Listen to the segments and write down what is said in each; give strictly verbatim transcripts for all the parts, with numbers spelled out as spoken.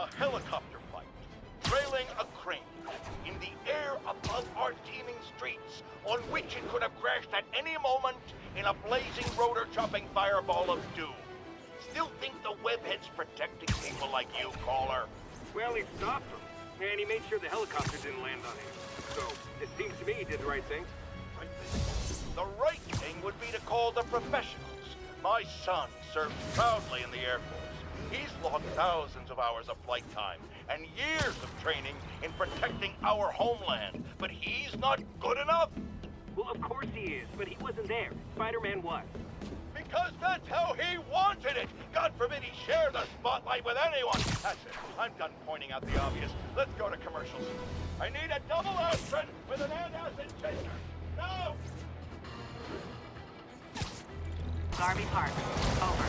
helicopter fight, trailing a crane in the air above our teeming streets, on which it could have crashed at any moment in a blazing rotor-chopping fireball of doom. Still think the webhead's protecting people like you, caller? Well, he stopped them, and he made sure the helicopter didn't land on him. So, it seems to me he did the right thing. Right thing? The right thing would be to call the professionals. My son served proudly in the Air Force. He's logged thousands of hours of flight time and years of training in protecting our homeland, but he's not good enough? Well, of course he is, but he wasn't there. Spider-Man was. Because that's how he wanted it! God forbid he share the spotlight with anyone! That's it. I'm done pointing out the obvious. Let's go to commercials. I need a double aspirin with an antacid chaser. Now! Garvey Park. Over.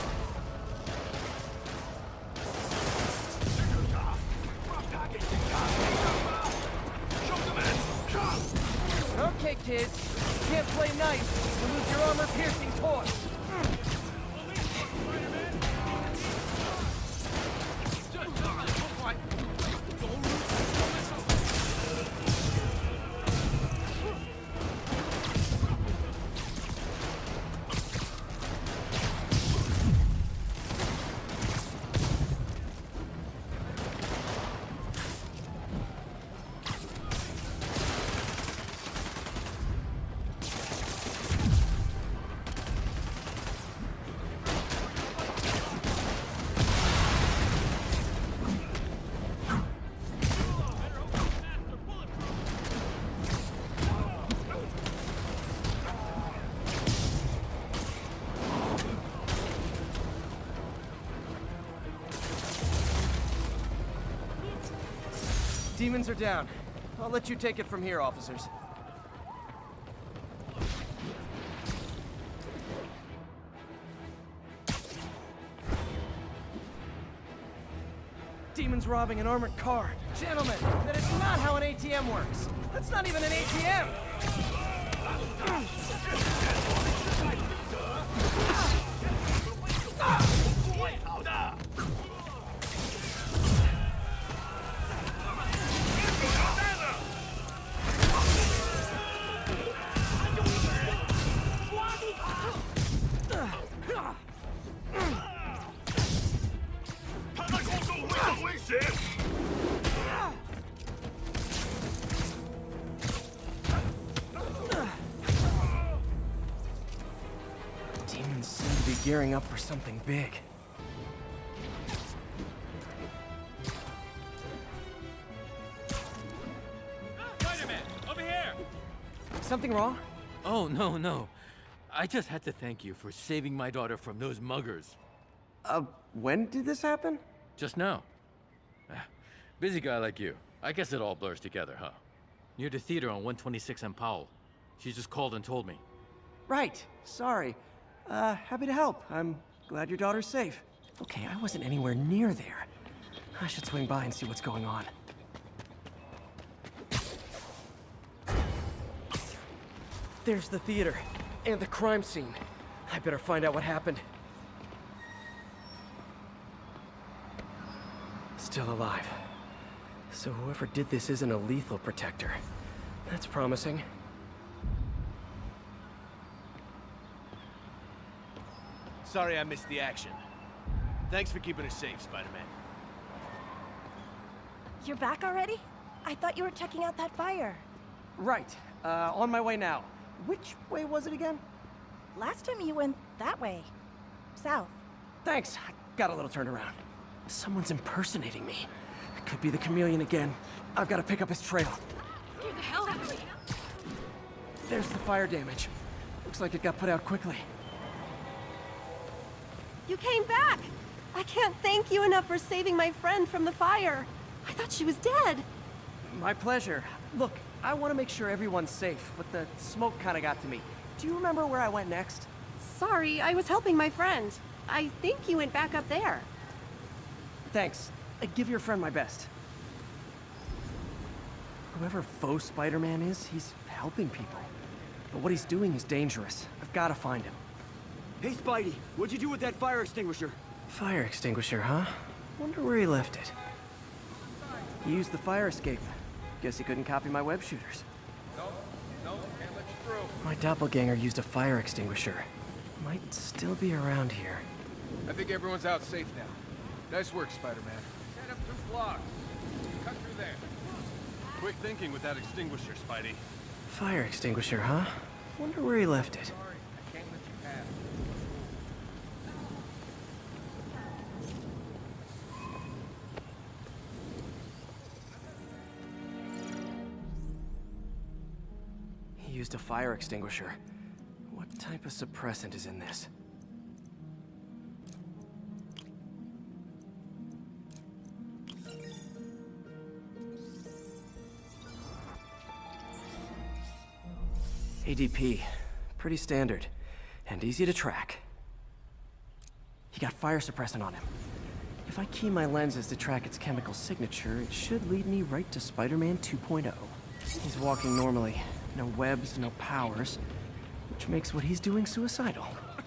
Okay, kids. Can't play nice. You lose your armor-piercing toy. Demons are down. I'll let you take it from here, officers. Demons robbing an armored car. Gentlemen, that is not how an A T M works. That's not even an A T M! Demons seem to be gearing up for something big. Spider-Man, over here! Something wrong? Oh, no, no. I just had to thank you for saving my daughter from those muggers. Uh, when did this happen? Just now. Ah, busy guy like you. I guess it all blurs together, huh? Near the theater on one twenty-six and Powell. She just called and told me. Right. Sorry. Uh, happy to help. I'm glad your daughter's safe. Okay, I wasn't anywhere near there. I should swing by and see what's going on. There's the theater. And the crime scene. I better find out what happened. Still alive. So whoever did this isn't a lethal protector. That's promising. Sorry I missed the action. Thanks for keeping us safe, Spider-Man. You're back already? I thought you were checking out that fire. Right. Uh, on my way now. Which way was it again? Last time you went that way. South. Thanks. I got a little turned around. Someone's impersonating me. It could be the chameleon again. I've got to pick up his trail. Get the hell out of here! There's the fire damage. Looks like it got put out quickly. You came back! I can't thank you enough for saving my friend from the fire. I thought she was dead. My pleasure. Look, I want to make sure everyone's safe, but the smoke kind of got to me. Do you remember where I went next? Sorry, I was helping my friend. I think you went back up there. Thanks. Uh, give your friend my best. Whoever faux Spider-Man is, he's helping people. But what he's doing is dangerous. I've got to find him. Hey, Spidey, what'd you do with that fire extinguisher? Fire extinguisher, huh? Wonder where he left it. He used the fire escape. Guess he couldn't copy my web shooters. No, no, can't let you through. My doppelganger used a fire extinguisher. Might still be around here. I think everyone's out safe now. Nice work, Spider-Man. Stand up two blocks. Cut through there. Quick thinking with that extinguisher, Spidey. Fire extinguisher, huh? Wonder where he left it. Sorry, I can't let you pass. He used a fire extinguisher. What type of suppressant is in this? A D P. Pretty standard. And easy to track. He got fire suppressant on him. If I key my lenses to track its chemical signature, it should lead me right to Spider-Man two point oh. He's walking normally. No webs, no powers. Which makes what he's doing suicidal.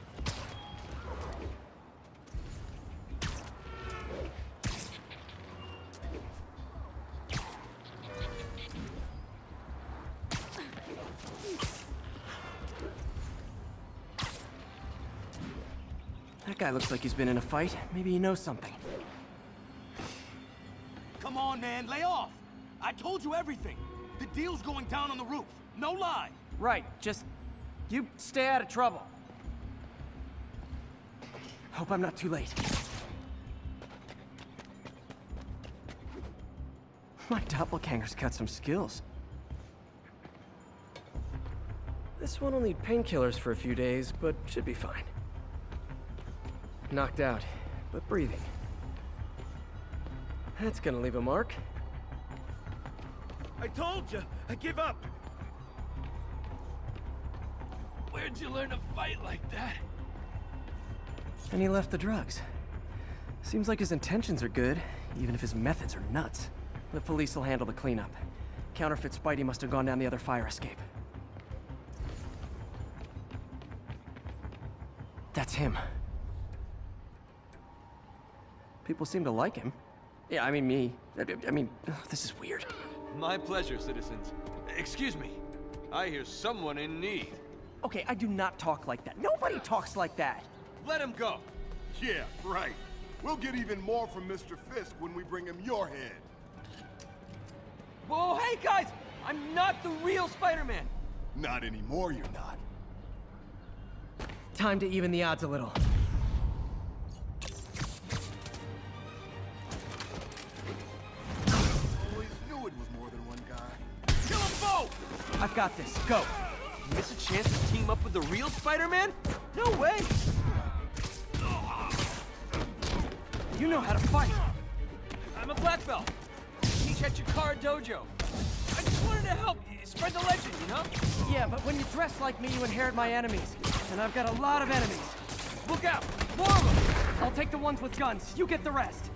That guy looks like he's been in a fight. Maybe he knows something. Come on, man, lay off! I told you everything! The deal's going down on the roof. No lie! Right, just... you stay out of trouble. Hope I'm not too late. My doppelganger's got some skills. This one will need painkillers for a few days, but should be fine. Knocked out, but breathing. That's gonna leave a mark. I told you! I give up! Where'd you learn to fight like that? And he left the drugs. Seems like his intentions are good, even if his methods are nuts. The police will handle the cleanup. Counterfeit Spidey must have gone down the other fire escape. That's him. People seem to like him. Yeah, I mean me. I, I mean, ugh, this is weird. My pleasure, citizens. Excuse me. I hear someone in need. Okay, I do not talk like that. Nobody talks like that. Let him go. Yeah, right. We'll get even more from Mister Fisk when we bring him your head. Whoa, hey guys! I'm not the real Spider-Man! Not anymore, you're not. Time to even the odds a little. Always knew it was more than one guy. Kill them both! I've got this. Go. Miss a chance to team up with the real Spider-Man? No way! You know how to fight. I'm a black belt. Teach at Chikara Dojo. I just wanted to help you spread the legend, you know? Yeah, but when you dress like me, you inherit my enemies. And I've got a lot of enemies. Look out! More of them! I'll take the ones with guns. You get the rest.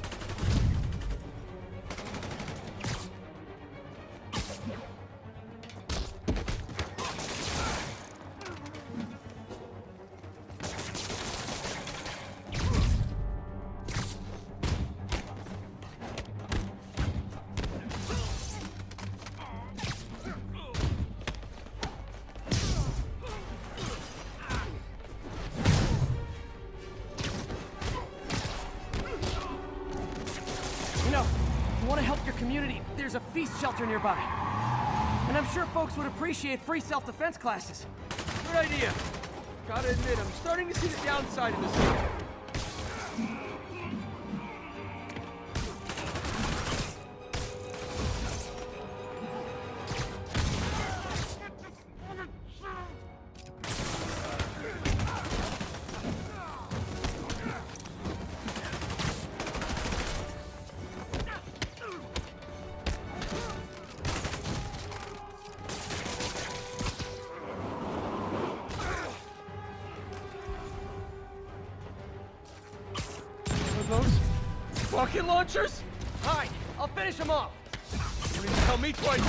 There's a feast shelter nearby. And I'm sure folks would appreciate free self-defense classes. Good idea. Gotta admit, I'm starting to see the downside of this thing. Rocket launchers? Fine, I'll finish them off. You didn't tell me twice.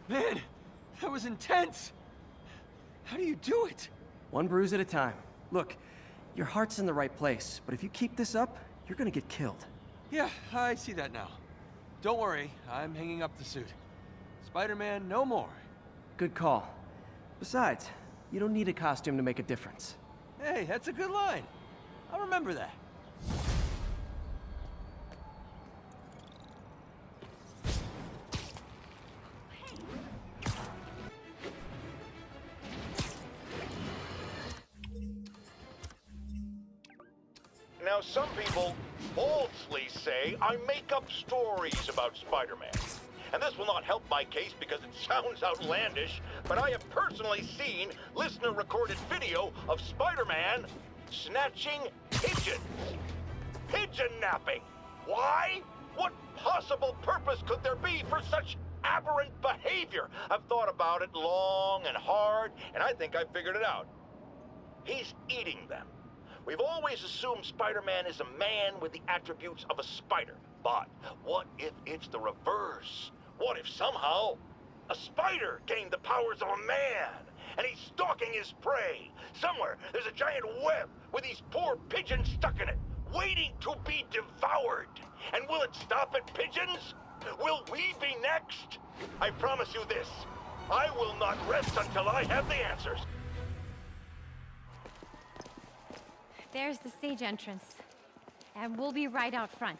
Man, that was intense! How do you do it? One bruise at a time. Look, your heart's in the right place, but if you keep this up, you're gonna get killed. Yeah, I see that now. Don't worry, I'm hanging up the suit. Spider-Man, no more. Good call. Besides, you don't need a costume to make a difference. Hey, that's a good line. I'll remember that. Now, some people falsely say I make up stories about Spider-Man. And this will not help my case because it sounds outlandish, but I have personally seen listener-recorded video of Spider-Man snatching pigeons. Pigeon napping. Why? What possible purpose could there be for such aberrant behavior? I've thought about it long and hard, and I think I've figured it out. He's eating them. We've always assumed Spider-Man is a man with the attributes of a spider. But what if it's the reverse? What if somehow a spider gained the powers of a man and he's stalking his prey? Somewhere there's a giant web with these poor pigeons stuck in it, waiting to be devoured. And will it stop at pigeons? Will we be next? I promise you this, I will not rest until I have the answers. There's the stage entrance. And we'll be right out front.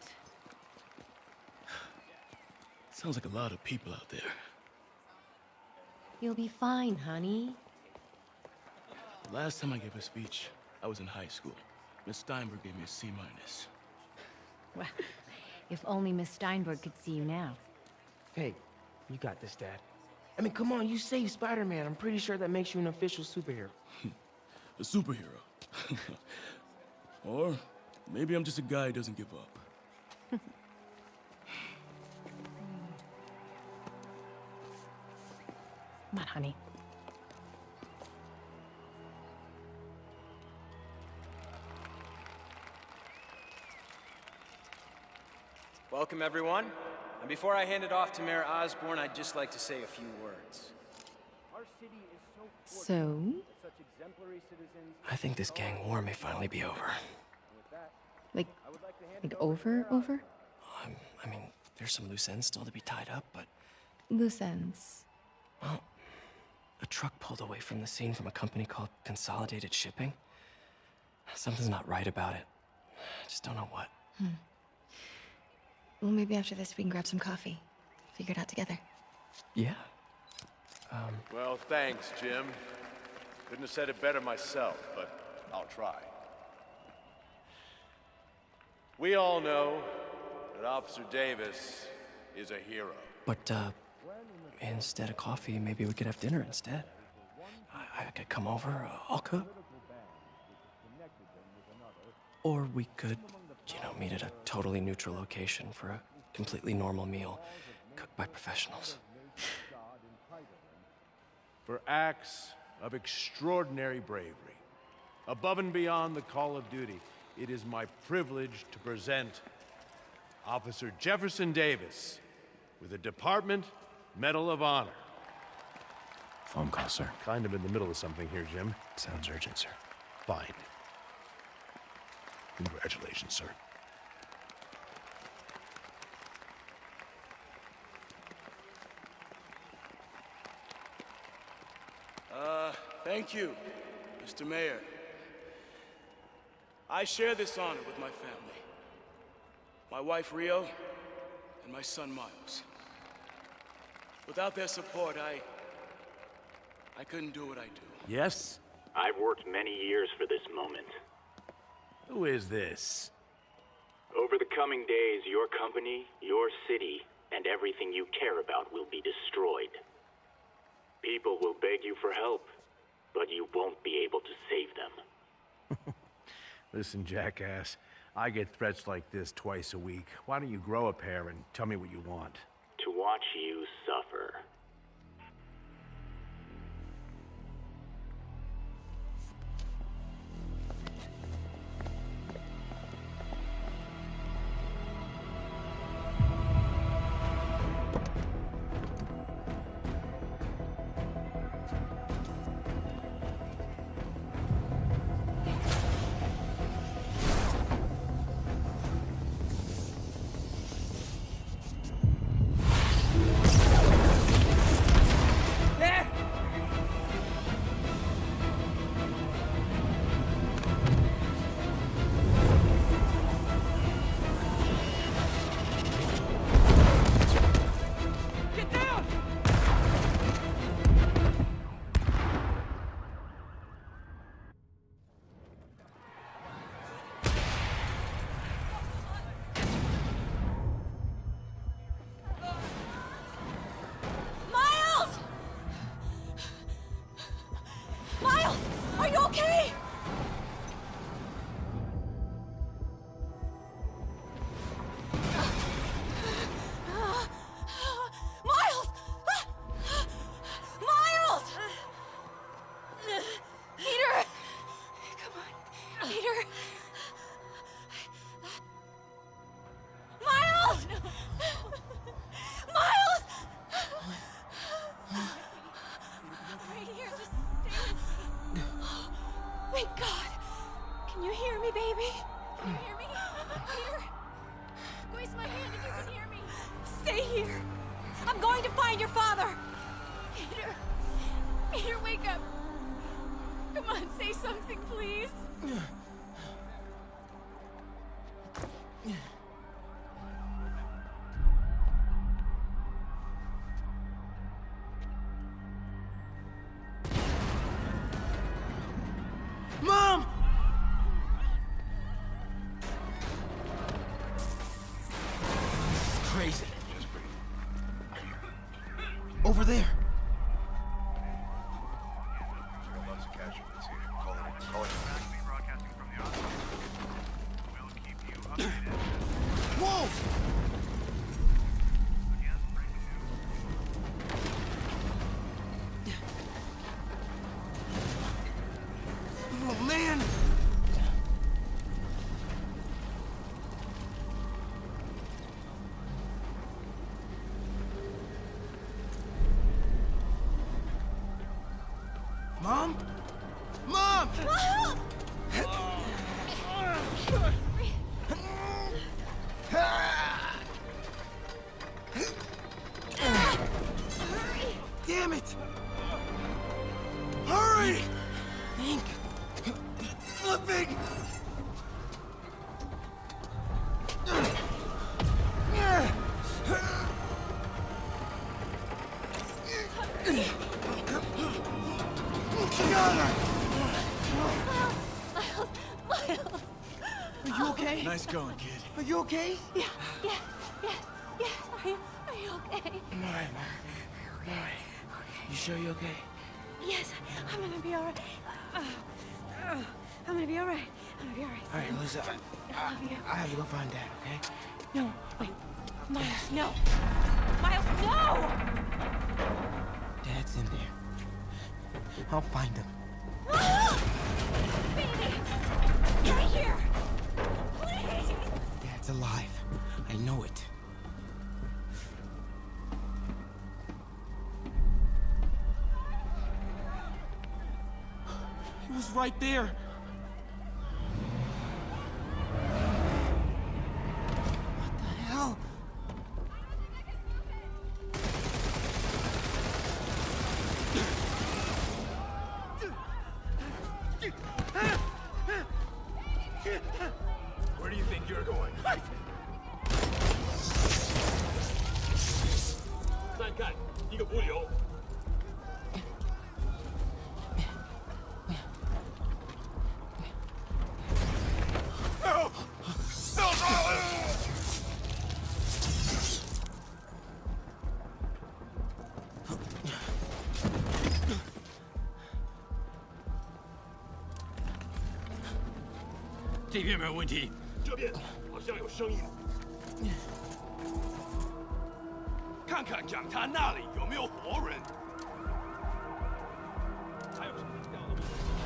Sounds like a lot of people out there. You'll be fine, honey. The last time I gave a speech, I was in high school. Miss Steinberg gave me a C minus. Well, if only Miss Steinberg could see you now. Hey, you got this, Dad. I mean, come on, you saved Spider-Man. I'm pretty sure that makes you an official superhero. A superhero. Or maybe I'm just a guy who doesn't give up. Come on, honey. Welcome, everyone. And before I hand it off to Mayor Osborn, I'd just like to say a few words. Our city is so So? such exemplary citizens. I think this gang war may finally be over. Like, like over, over? Um, I mean, there's some loose ends still to be tied up, but... Loose ends. Well, a truck pulled away from the scene from a company called Consolidated Shipping. Something's not right about it. I just don't know what. Hmm. Well, maybe after this we can grab some coffee. Figure it out together. Yeah. Um... Well, thanks, Jim. Couldn't have said it better myself, but I'll try. We all know that Officer Davis is a hero. But, uh, instead of coffee, maybe we could have dinner instead. I, I could come over, uh, I'll cook. Or we could, you know, meet at a totally neutral location for a completely normal meal, cooked by professionals. For acts of extraordinary bravery, above and beyond the call of duty, it is my privilege to present Officer Jefferson Davis with the Department Medal of Honor. Phone call, sir. Kind of in the middle of something here, Jim. Sounds urgent, sir. Fine. Congratulations, sir. Uh, thank you, Mister Mayor. I share this honor with my family. My wife, Rio, and my son, Miles. Without their support, I... I couldn't do what I do. Yes? I've worked many years for this moment. Who is this? Over the coming days, your company, your city, and everything you care about will be destroyed. People will beg you for help, but you won't be able to save them. Listen, jackass, I get threats like this twice a week. Why don't you grow a pair and tell me what you want? To watch you suffer. Hey, baby. Can you hear me? Peter? Squeeze my hand if you can hear me. Stay here. I'm going to find your father. Peter. Peter, wake up. Come on, say something, please. Mom! Crazy. Over there. Whoa! Oh, man! Mom? Mom! Damn it! Hurry! Think. Flipping! Miles, Miles. Are you okay? Nice going, kid. Are you okay? Yeah, yeah, yes, yes. Are you, are you okay? I'm alright, Mom. I'm alright. You sure you're okay? Yes, I'm gonna be all right. Uh, uh, I'm gonna be all right. I'm gonna be all right. All right, Lisa. I, I love you. I have to go find Dad, okay? No, wait. Miles, no. Miles, no! Dad's in there. I'll find him. Baby! Right here! Please! Dad's alive. I know it. He was right there. What the hell? Where do you think you're going? 再看一个补流。 这边没有问题，这边好像有声音。看看讲台那里有没有活人。还有什么掉了吗？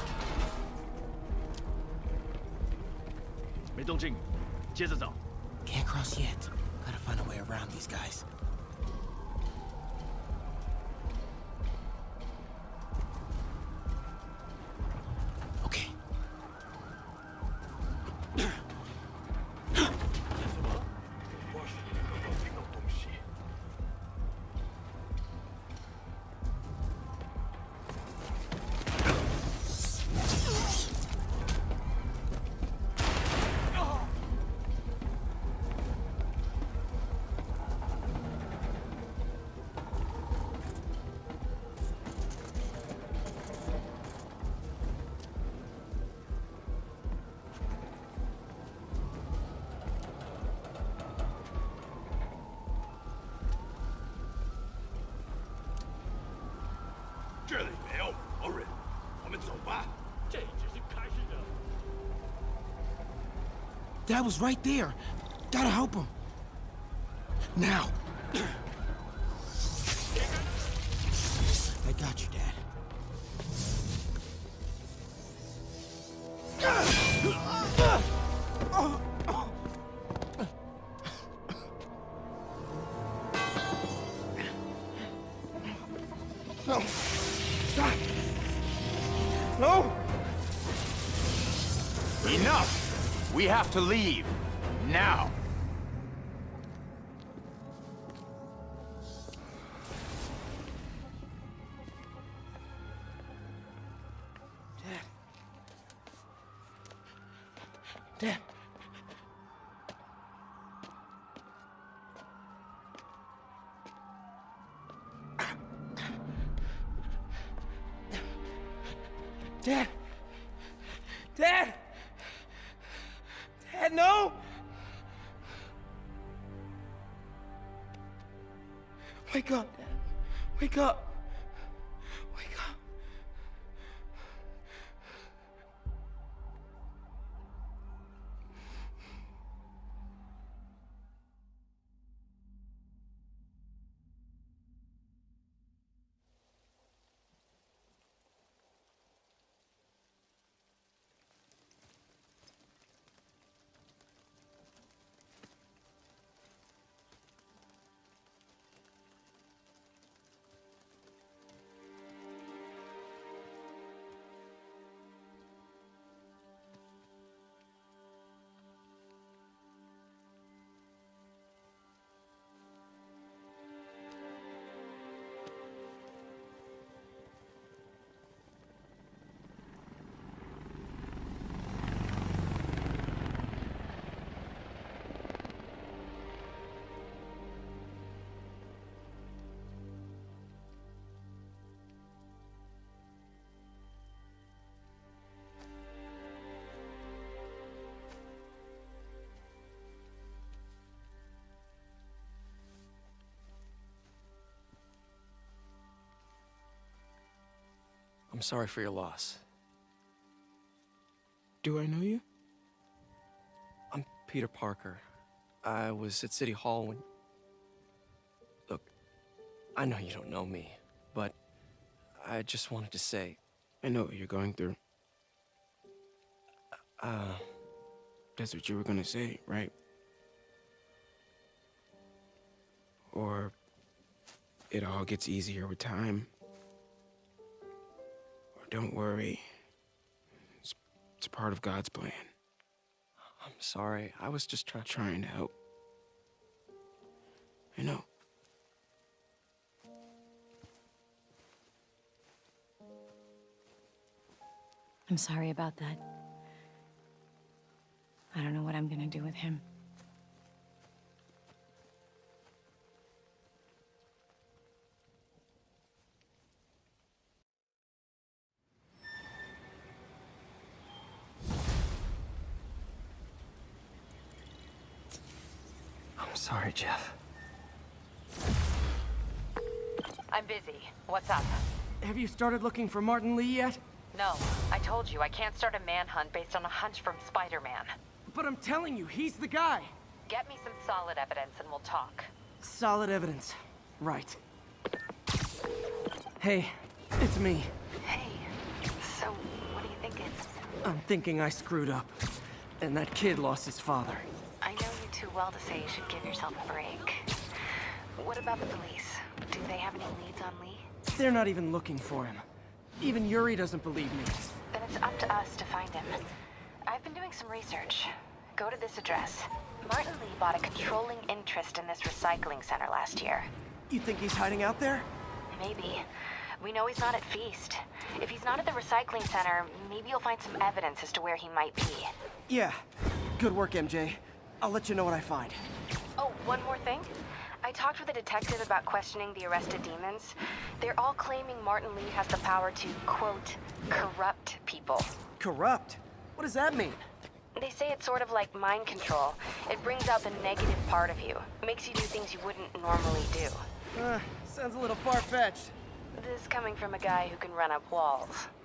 没动静，接着找。 Can't cross yet. Gotta find a way around these guys. Okay. 或许你能够听到东西。这里没有活人，我们走吧。这只是开始的。 Dad was right there. Gotta help him. Now. I got you, Dad. No. Stop. No. Enough. We have to leave. Now. Dad. Dad! Dad! Dad, no! Wake up, Dad. Wake up. Wake up. I'm sorry for your loss. Do I know you? I'm Peter Parker. I was at City Hall when... Look, I know you don't know me, but I just wanted to say... I know what you're going through. Uh... That's what you were gonna say, right? Or it all gets easier with time. Or don't worry. It's, it's part of God's plan. I'm sorry. I was just trying... Trying to help. I know. I'm sorry about that. I don't know what I'm gonna do with him. I'm sorry, Jeff. I'm busy. What's up? Have you started looking for Martin Lee yet? No. I told you, I can't start a manhunt based on a hunch from Spider-Man. But I'm telling you, he's the guy. Get me some solid evidence and we'll talk. Solid evidence. Right. Hey, it's me. Hey. So, what are you thinking? I'm thinking I screwed up. And that kid lost his father. I know you too well to say you should give yourself a break. What about the police? Do they have any leads on Lee? They're not even looking for him. Even Yuri doesn't believe me. Then it's up to us to find him. I've been doing some research. Go to this address. Martin Lee bought a controlling interest in this recycling center last year. You think he's hiding out there? Maybe. We know he's not at Feast. If he's not at the recycling center, maybe you'll find some evidence as to where he might be. Yeah. Good work, M J. I'll let you know what I find. Oh, one more thing. I talked with a detective about questioning the arrested demons. They're all claiming Martin Lee has the power to, quote, corrupt people. Corrupt? What does that mean? They say it's sort of like mind control. It brings out the negative part of you. Makes you do things you wouldn't normally do. Uh, sounds a little far-fetched. This coming from a guy who can run up walls.